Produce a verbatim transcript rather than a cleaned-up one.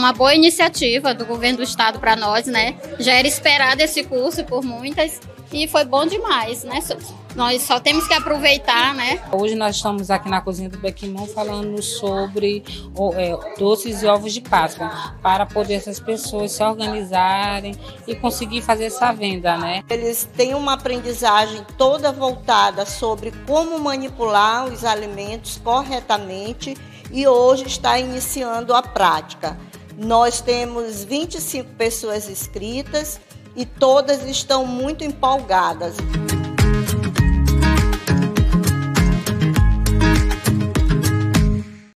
uma boa iniciativa do governo do estado para nós, né? Já era esperado esse curso por muitas e foi bom demais, né? Nós só temos que aproveitar, né? Hoje nós estamos aqui na cozinha do Bequimão falando sobre é, doces e ovos de Páscoa, para poder essas pessoas se organizarem e conseguir fazer essa venda, né? Eles têm uma aprendizagem toda voltada sobre como manipular os alimentos corretamente e hoje está iniciando a prática. Nós temos vinte e cinco pessoas inscritas e todas estão muito empolgadas.